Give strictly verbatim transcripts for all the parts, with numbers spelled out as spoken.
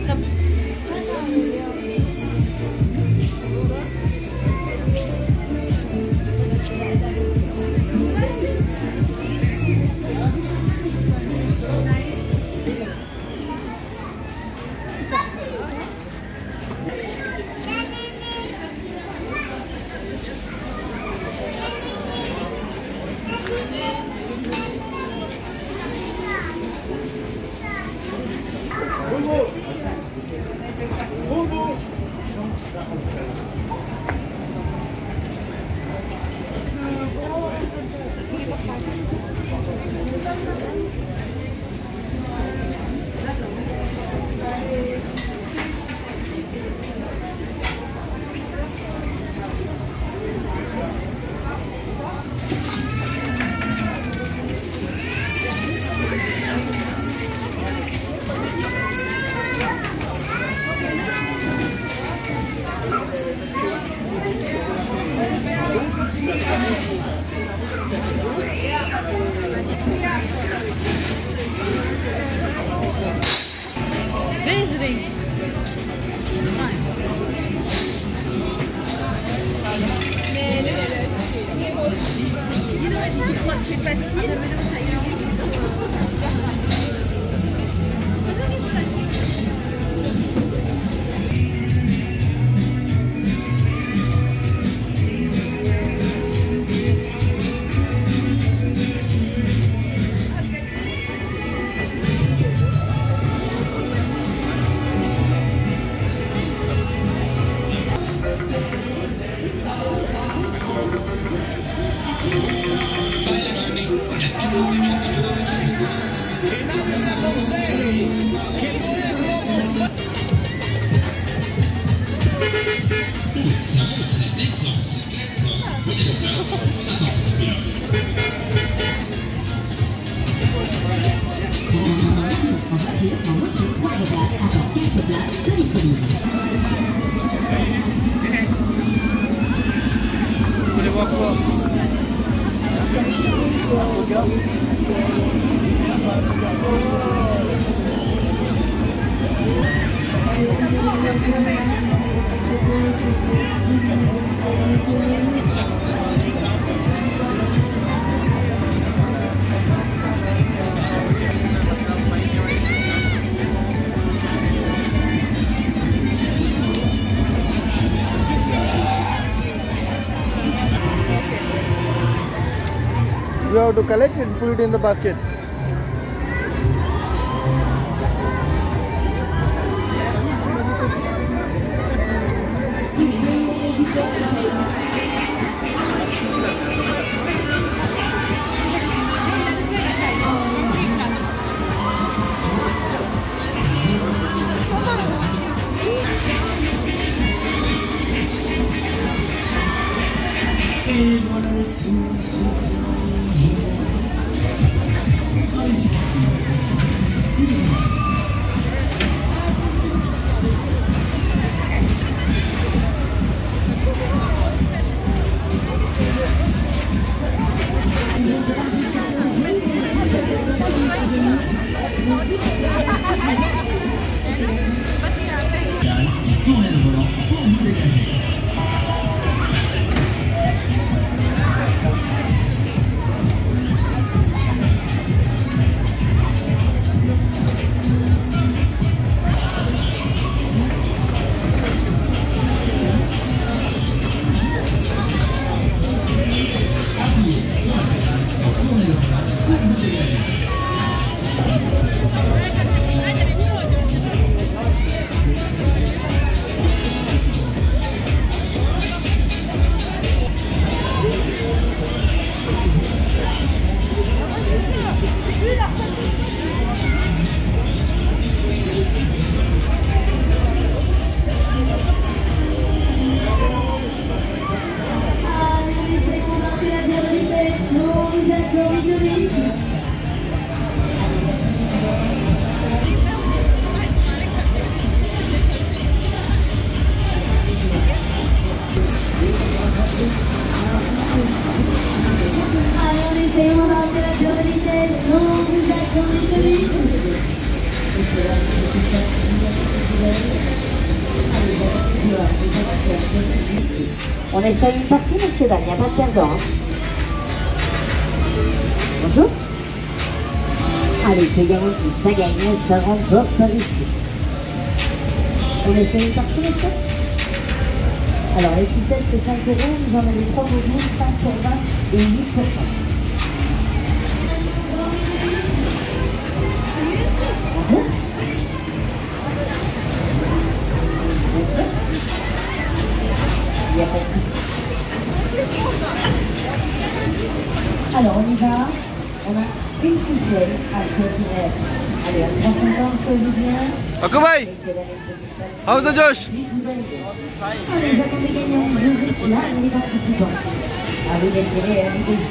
ça. Tu crois que c'est facile? Ça monte, ça descend, ça klaxonne. Prenez vos places, vous attendez un petit peu. En voiture, en moto, quatre places, attends quatre places de disponibles. Vous voulez voir quoi? You have to collect it and put it in the basket. Tournez le volant pour vous dégager. On essaye une partie, monsieur, dames, il n'y a pas de perdant. Hein. Bonjour. Allez, c'est garanti, ça gagne, ça remporte par ici. On essaye une partie, monsieur. Alors, les ficelles, c'est cinq euros, vous en avez trois pour douze, cinq pour vingt et huit pour trente. Bonjour. Il n'y a pas de souci. Alors, on y va. On a une ficelle à choisir. Allez, on prend son temps, on choisit bien. Ok, bye. How's the Josh? Allez, les attendez gagnants, je vais là, les participants. À vous d'attirer à l'idée.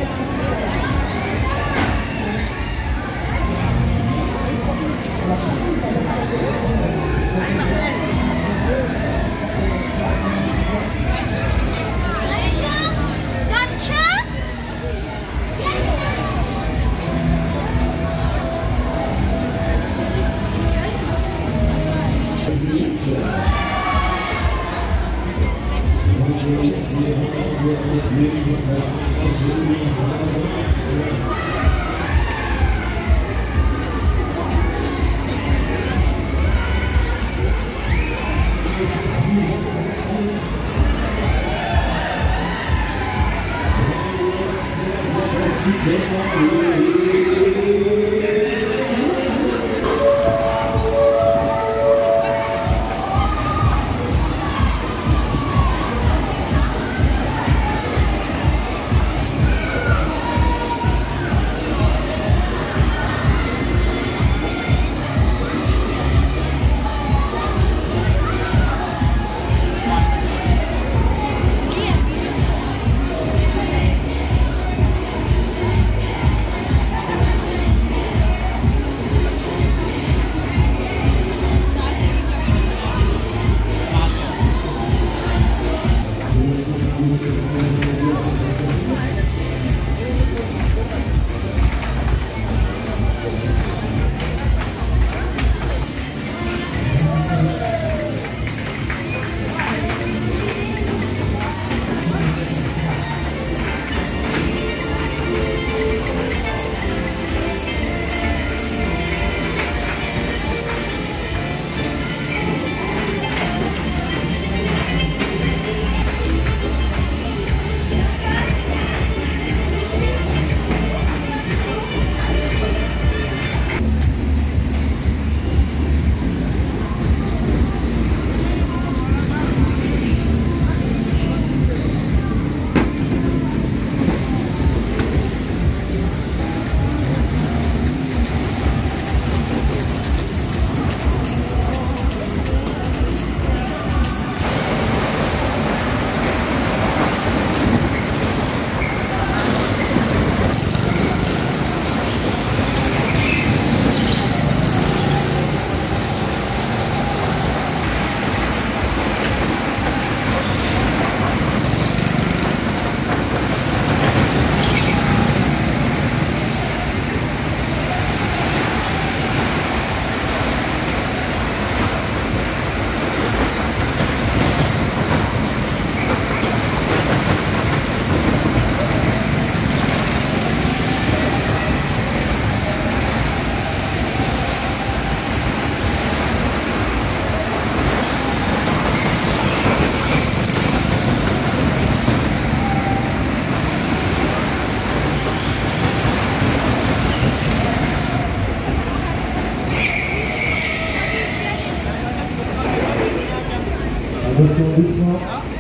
Attention, doucement.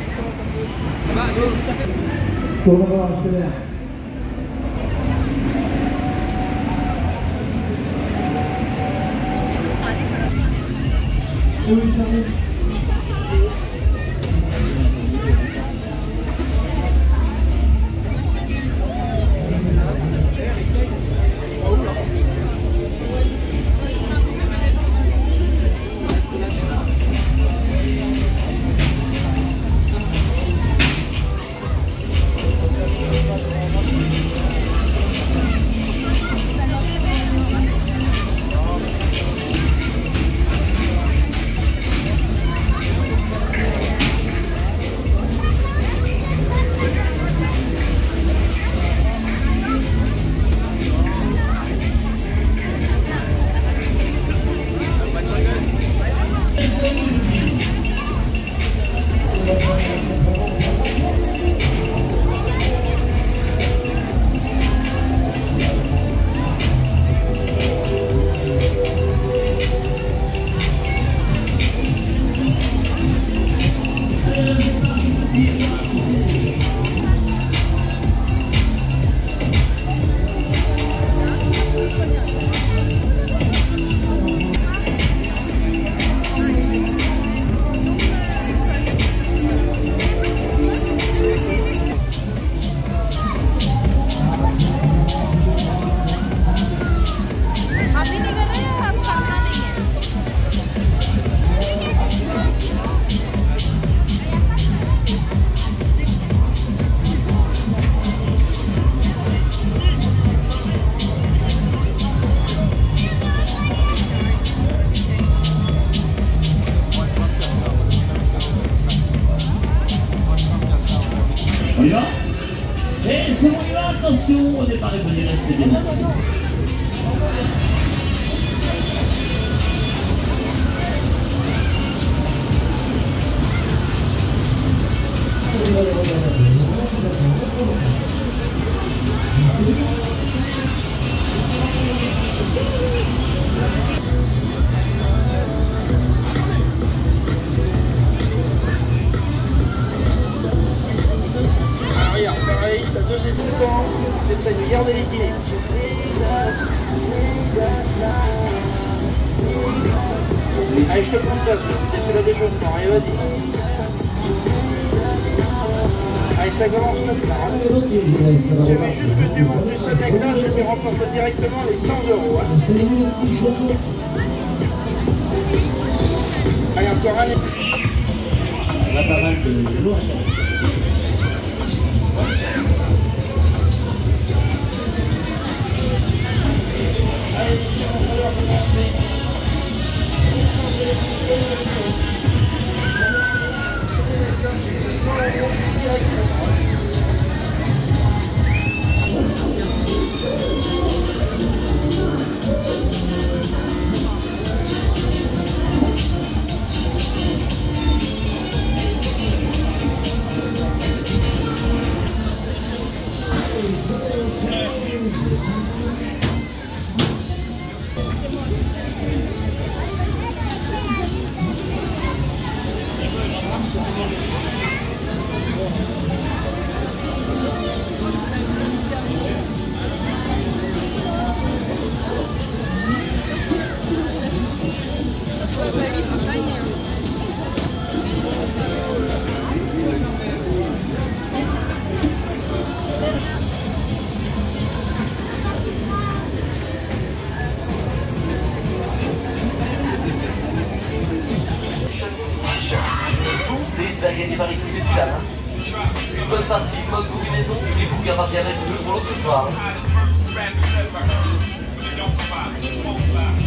Tournoi accélère. Oui, ça arrive. On y va? Et c'est bon, on y va, attention, au départ, venez rester bien assis. Regarde, pareil, t'as deux escouants, j'essaye de garder l'équilibre. Allez, je te prends top, t'es sur le déchauffement, allez, vas-y. Allez, ça commence maintenant. Je veux juste que tu montes du ce mec-là, je lui remporte directement les cent euros. Hein. Allez, encore un. On a pas mal de lourds. Allez, il va falloir monter. Gagné par ici, messieurs dames. Une bonne partie, bonne combinaison, c'est vous qui appartiendrez le pour l'autre ce soir.